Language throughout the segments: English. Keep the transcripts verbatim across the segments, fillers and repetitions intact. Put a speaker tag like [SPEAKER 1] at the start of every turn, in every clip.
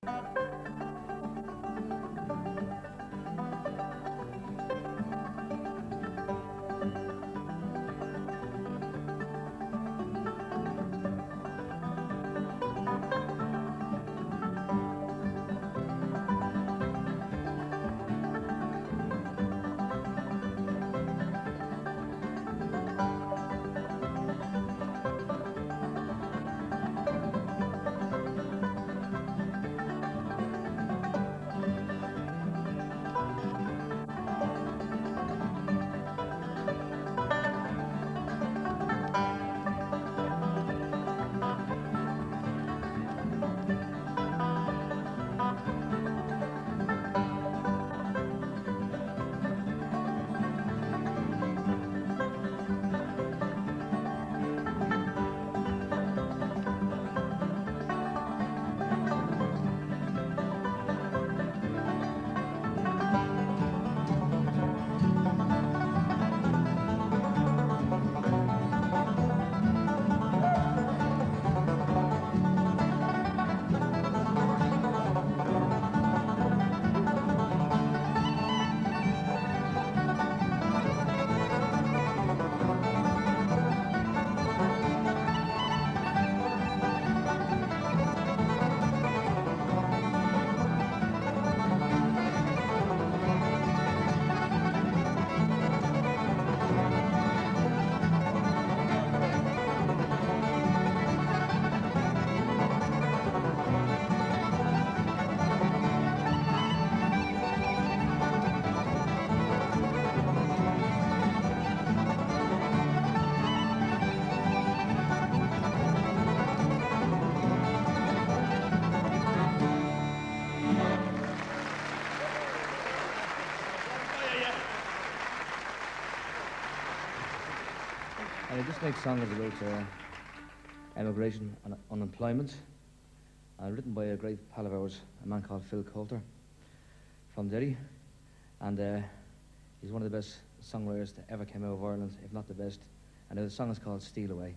[SPEAKER 1] This next song is about uh, emigration and unemployment, uh, written by a great pal of ours, a man called Phil Coulter from Derry, and uh, he's one of the best songwriters that ever came out of Ireland, if not the best, and the song is called Steal Away.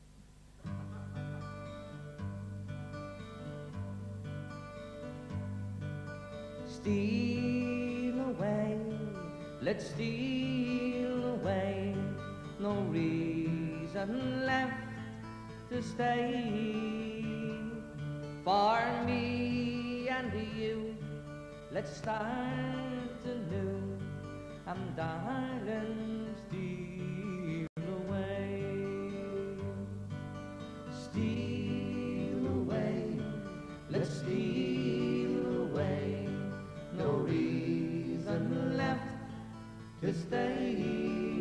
[SPEAKER 2] Steal away, let's steal away, no reason left to stay. For me and you, let's start anew, and darling, steal away. Steal away, let's steal away, no reason left to stay.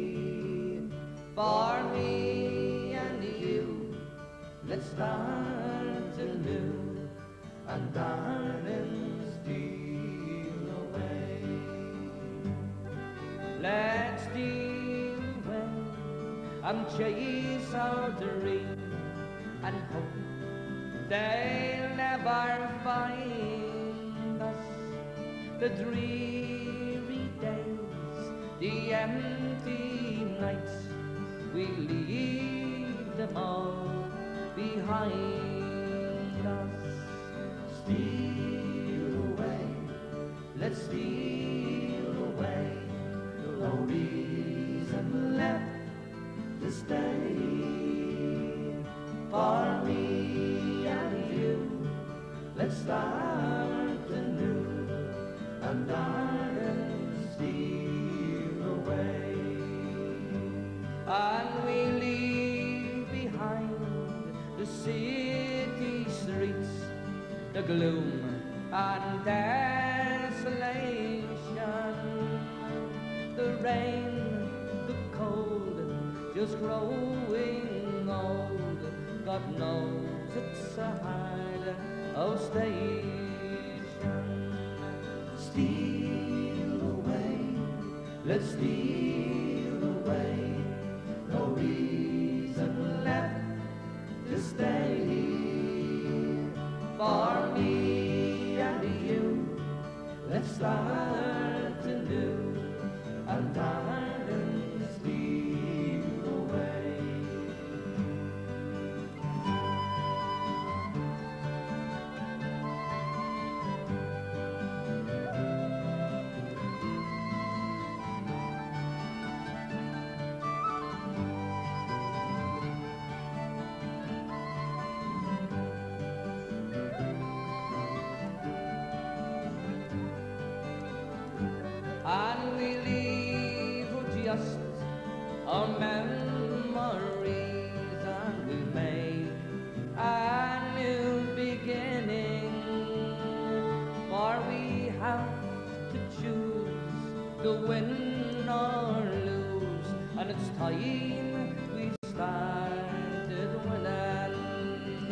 [SPEAKER 2] For me and you, let's start anew, and darling, steal away. Let's steal away and chase our dream, and hope they'll never find us. The dreary days, the empty nights, we leave them all behind us. Steal away, let's steal away, no reason left to stay. For me and you, let's start anew, and darling, steal away. And we leave behind the city streets, the gloom and desolation, the rain, the cold, just growing old. God knows it's a hard old station. Steal away, let's steal away, no reason left to stay. For me and you, let's start anew, and darling, steal away. win or lose, and it's time we started winning.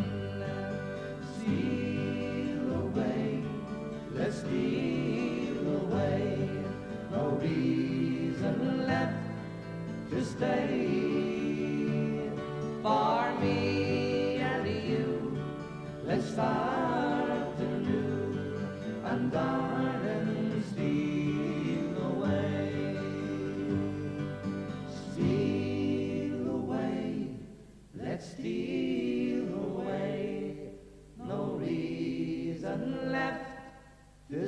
[SPEAKER 2] Steal away, let's steal away, no reason left to stay. For me and you, let's start anew, and darling, steal away. Steal away, let's steal away, no reason left to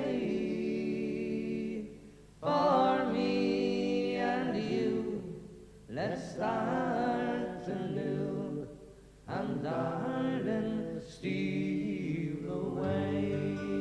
[SPEAKER 2] stay. For me and you, let's start anew, and darling, steal away.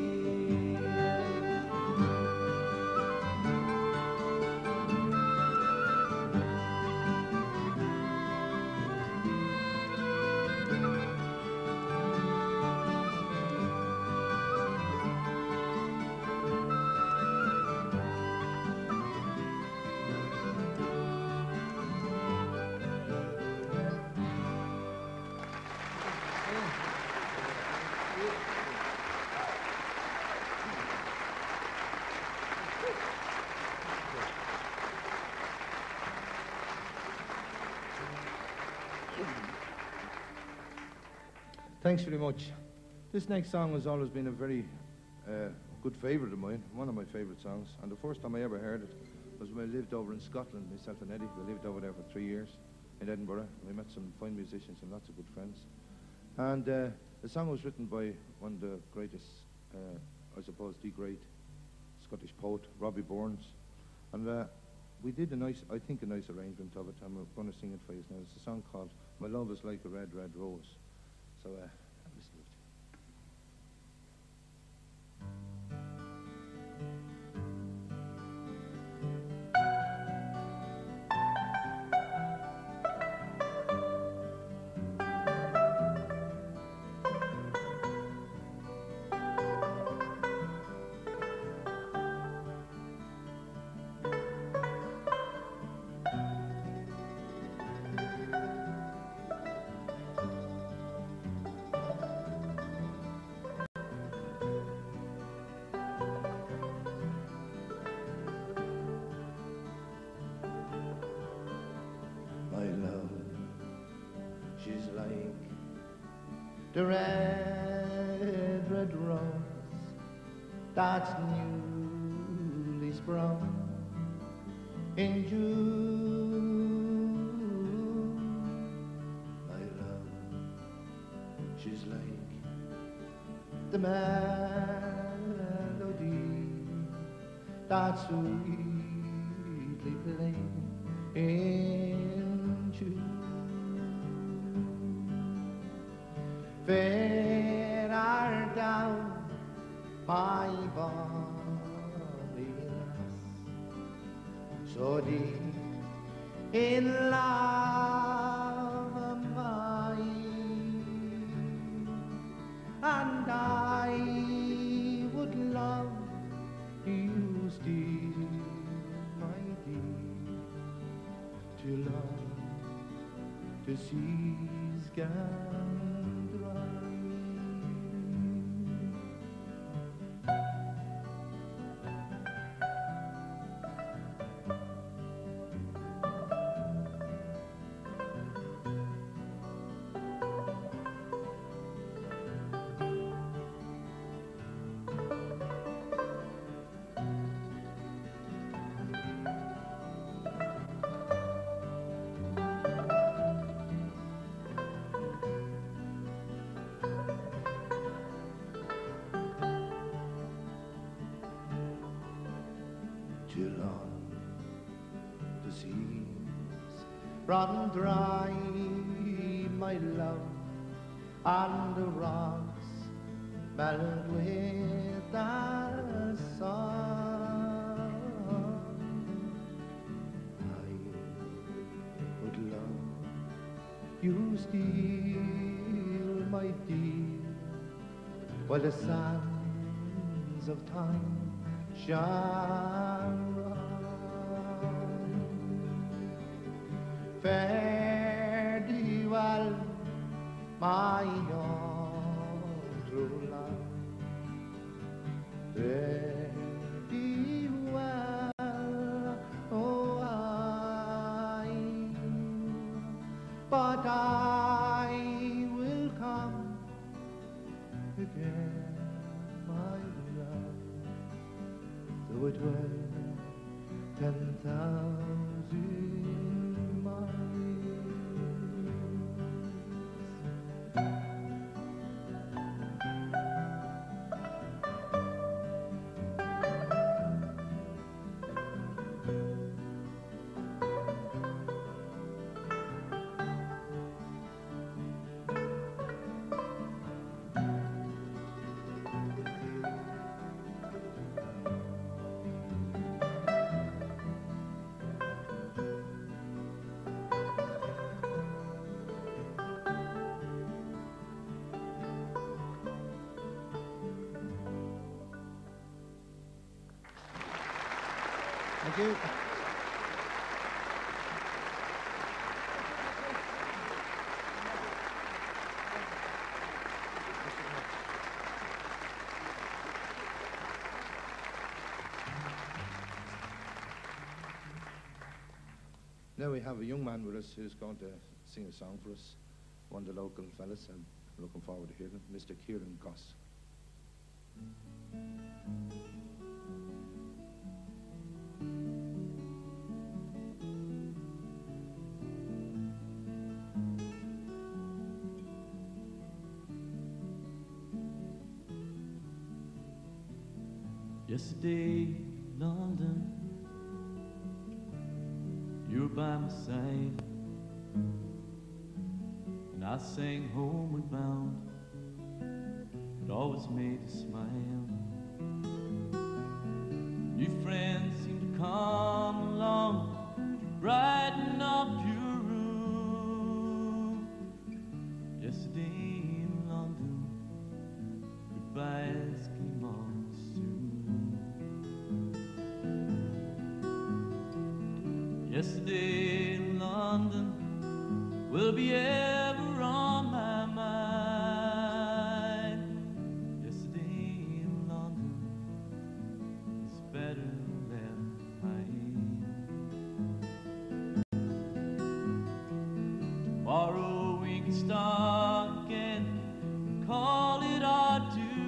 [SPEAKER 3] Thanks very much. This next song has always been a very uh, good favourite of mine, one of my favourite songs. And the first time I ever heard it was when I lived over in Scotland, myself and Eddie. We lived over there for three years in Edinburgh. We met some fine musicians and lots of good friends. And uh, the song was written by one of the greatest, uh, I suppose, the great Scottish poet, Robbie Burns. And uh, we did a nice, I think, a nice arrangement of it, and we're going to sing it for you now. It's a song called My Love Is Like a Red, Red Rose. So, uh, listen to it.
[SPEAKER 4] The red, red rose that's newly sprung in June. My love, she's like the melody that's sweetly playing in June. Fair art thou, my bonny lass, so deep in love am I, and I would love you still, my dear, to love the seas gone dry. Too long the seas run dry, my love, and the rocks melt with the sun. I would love you still, my dear, while the sands of time shall run. Fare thee well, my young true love. Fare thee well, oh I, but I will come again, my love, though it were ten thousand miles.
[SPEAKER 3] Thank you. Now we have a young man with us who's going to sing a song for us, one of the local fellas, and I'm looking forward to hearing him, Mister Kieran Goss.
[SPEAKER 5] Yesterday, London, you were by my side, and I sang homeward bound. It always made you smile. New friends seem to come along to brighten up your room. Yesterday in London, goodbyes came on soon. Yesterday in London will be ever on my mind. Yesterday in London is better left behind. Tomorrow we can start again and call it our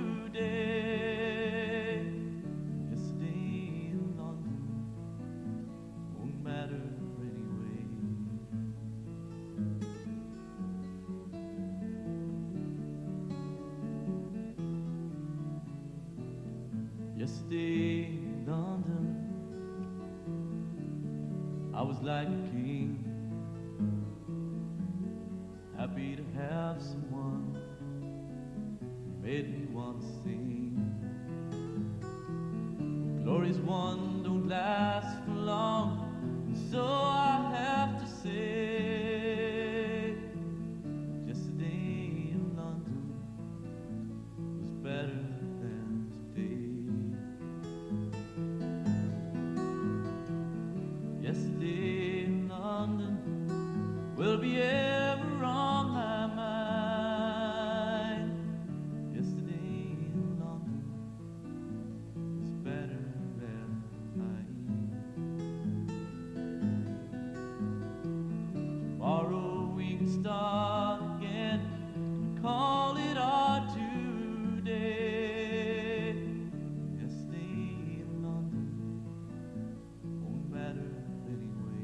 [SPEAKER 5] today. Yesterday in London won't matter anyway. Yesterday in London, I was like a king, happy to have someone who made me want to sing. Glory's one don't last for long, and so I have to say, yesterday in London was better than today. Yesterday in London will be ever on my mind. Yesterday in London was better left behind. Tomorrow we can start again and call it our today. Yesterday in London won't matter anyway.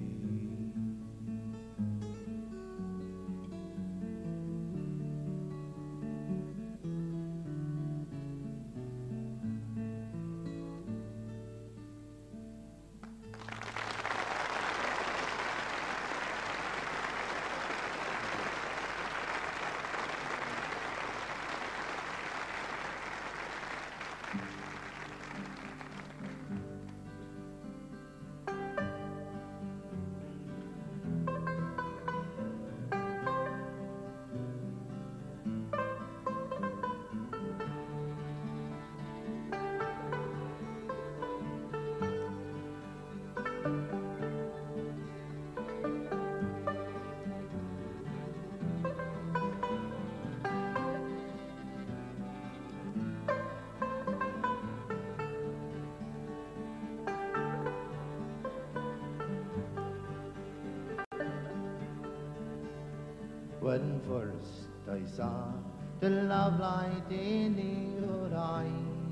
[SPEAKER 4] when first I saw the love light in your eye.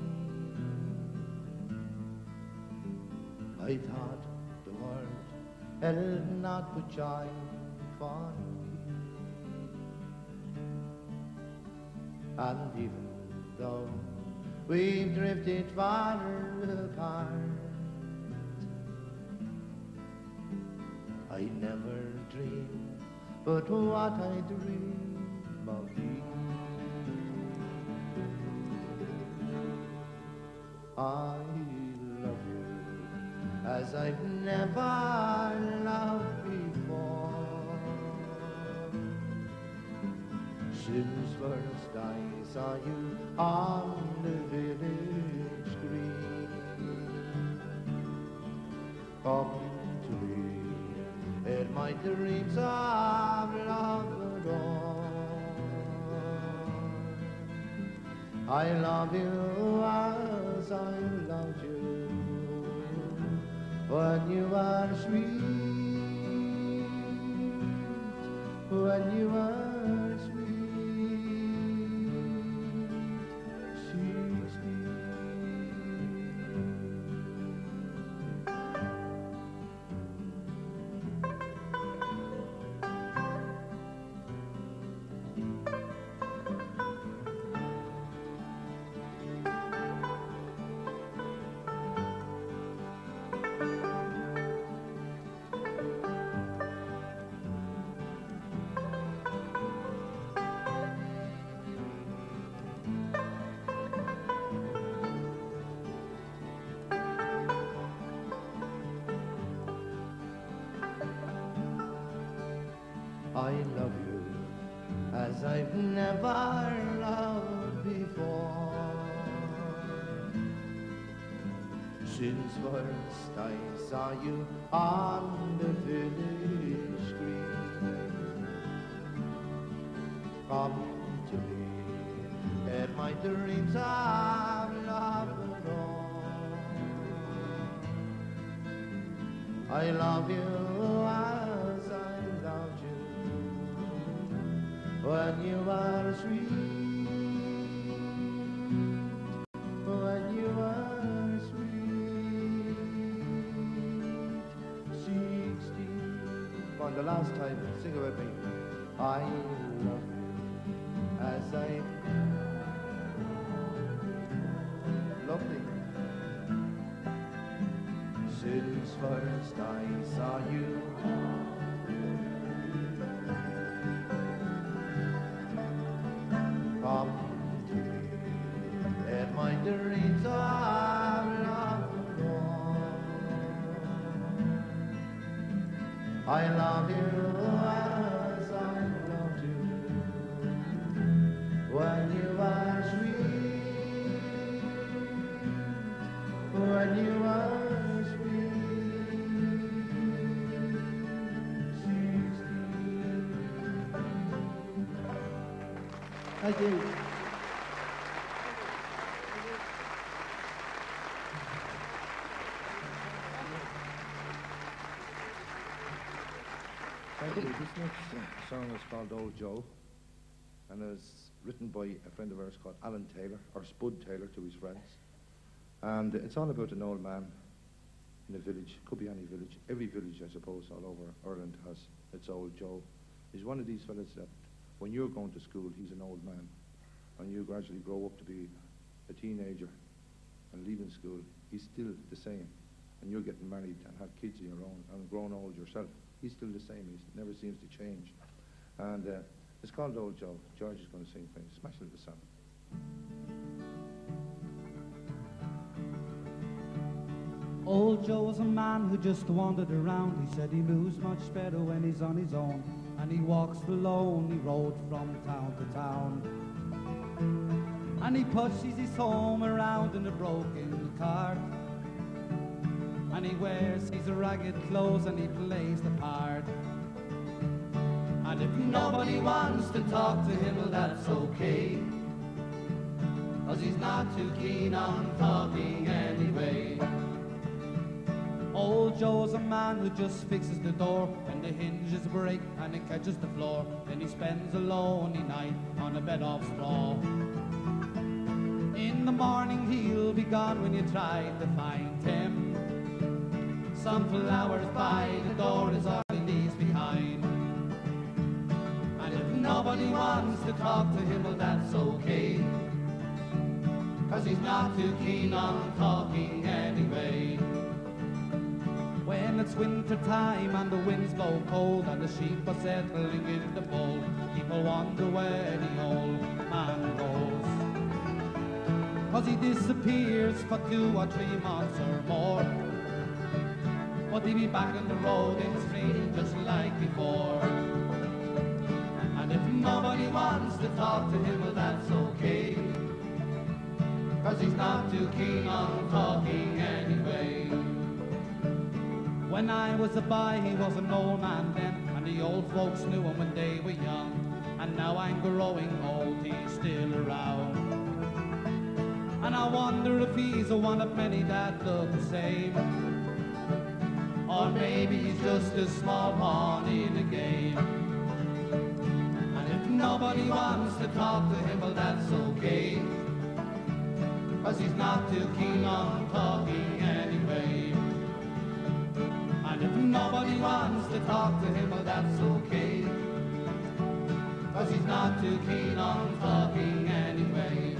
[SPEAKER 4] I thought the world held not but joy for me. And even though we've drifted far apart, I never dreamed but what I dream of thee. I love you as I've never loved before. Since first I saw you on the village green, come to me in my dreams of love adorn. I love you as I loved you when you were sweet, when you were sweet, sixteen. I love you as I've never loved before. Since first I saw you on the village green, come to me in my dreams of love adorn. I love you as I loved you when you were sweet, when you were sweet, sixteen. Come on, the last time, sing it with me. I love you as I lovely. Since first I saw you come to me in my dreams of love alone. I love you as I loved you when you were sweet, when you were sweet, sixteen. Thank you.
[SPEAKER 3] Thank you. This next uh, song is called Old Joe, and it's written by a friend of ours called Alan Taylor, or Spud Taylor to his friends. And it's all about an old man in a village, could be any village. Every village, I suppose, all over Ireland has its Old Joe. He's one of these fellas that when you're going to school, he's an old man, and you gradually grow up to be a teenager and leaving school, he's still the same. And you're getting married and have kids of your own and grown old yourself. He's still the same. He never seems to change. And uh, it's called Old Joe. George is going to sing for you. Smash it the song.
[SPEAKER 6] Old Joe was a man who just wandered around. He said he moves much better when he's on his own. And he walks the lonely road from town to town. And he pushes his home around in a broken cart. And he wears his ragged clothes and he plays the part. And if nobody wants to talk to him, well, that's okay, 'cause he's not too keen on talking anyway. Old Joe's a man who just fixes the door when the hinges break and it catches the floor. Then he spends a lonely night on a bed of straw. In the morning he'll be gone when you try to find him. Some flowers by the door is all he leaves behind. And if nobody wants to talk to him, well that's okay, 'cause he's not too keen on talking anyway. When it's winter time and the winds blow cold and the sheep are settling in the fold, people wonder where the old man goes. 'Cause he disappears for two or three months or more, but he'll be back on the road in spring just like before. And if nobody wants to talk to him, well that's okay, 'cause he's not too keen on talking anyway. When I was a boy, he was an old man then, and the old folks knew him when they were young. And now I'm growing old, he's still around. And I wonder if he's a one of many that look the same, or maybe he's just a small pawn in a game. And if nobody wants to talk to him, well that's okay, 'cause he's not too keen on talking anyway. And if nobody wants to talk to him, well that's okay, 'cause he's not too keen on talking anyway.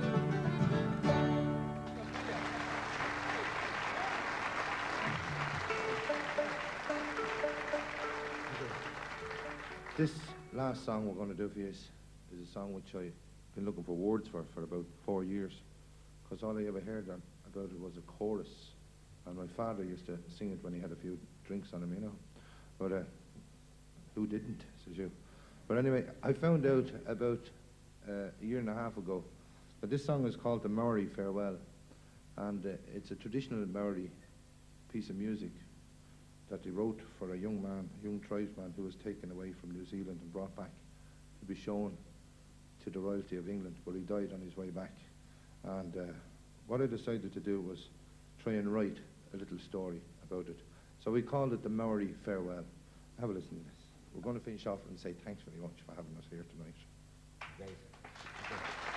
[SPEAKER 3] This last song we're going to do for you is, is a song which I've been looking for words for for about four years, because all I ever heard about it was a chorus, and my father used to sing it when he had a few drinks on him, you know. But uh, who didn't, says you. But anyway, I found out about uh, a year and a half ago that this song is called the Maori Farewell, and uh, it's a traditional Maori piece of music that he wrote for a young man, a young tribesman who was taken away from New Zealand and brought back to be shown to the royalty of England, but he died on his way back. And uh, what I decided to do was try and write a little story about it. So we called it the Maori Farewell. Have a listen to this. We're going to finish off and say thanks very much for having us here tonight.
[SPEAKER 1] Great. Okay.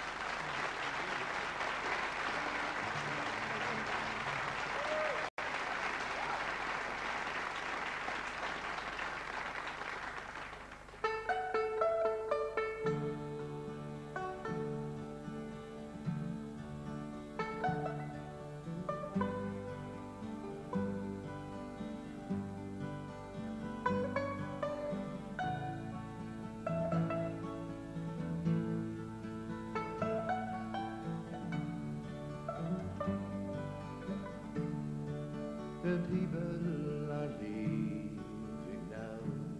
[SPEAKER 4] The people are leaving now.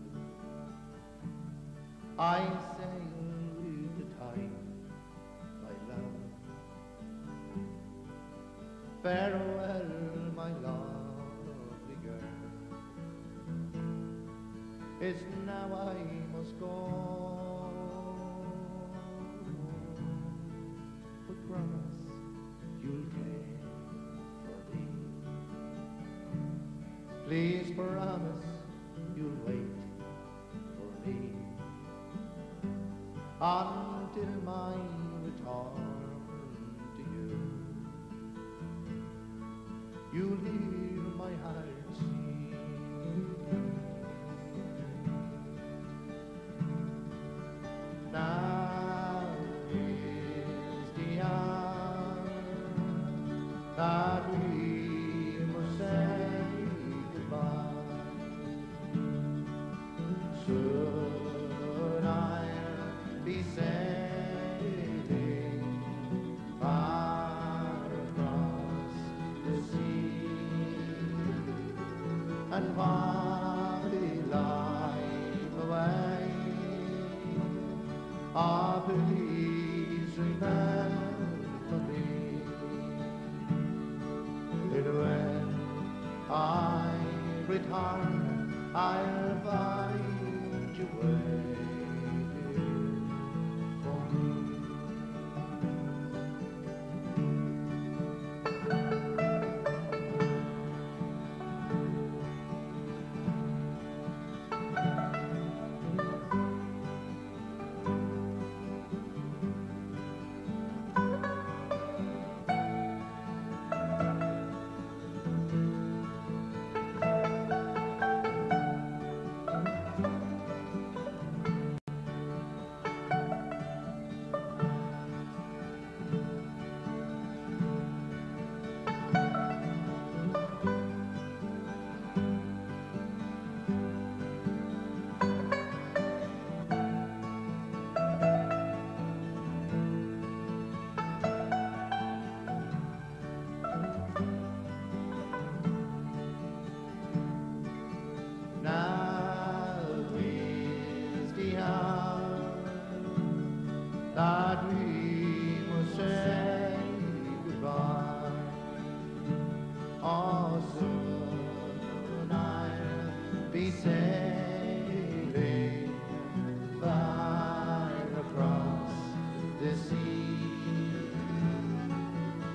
[SPEAKER 4] I sail with the tide, my love. Farewell, my lovely girl. It's now I must go. But promise you'll care for me. Please promise you'll wait for me until my return to you. You'll hear my heart sing. Now is the hour that we must say goodbye. Soon I'll be sailing far across the sea, and while we lie away, ah, please remember me. And when I return, I'll find you waiting for me.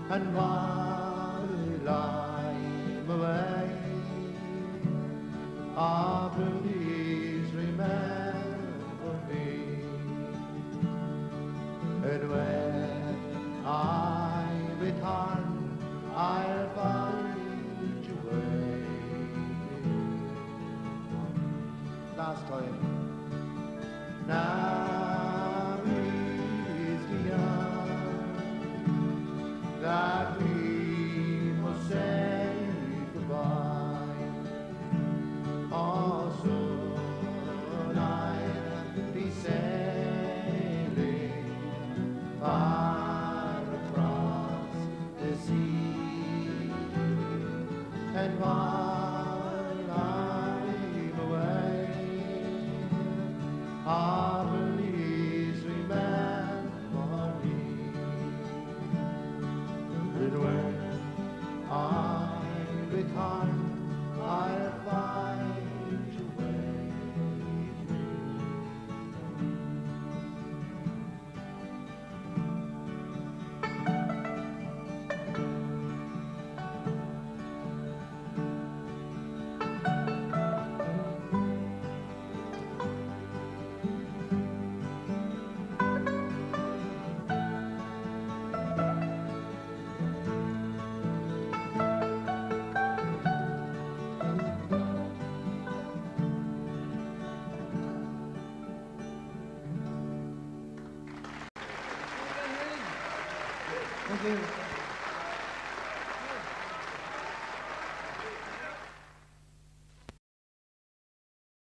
[SPEAKER 4] And while I'm away, ah, please remember me. And when I return, I'll find you waiting. Last time. Now is the hour that we must say goodbye. Oh, soon I'll be sailing far across the sea, and while I'm away, ah, please remember me. And when I return, I'll find you waiting.
[SPEAKER 3] Thank you.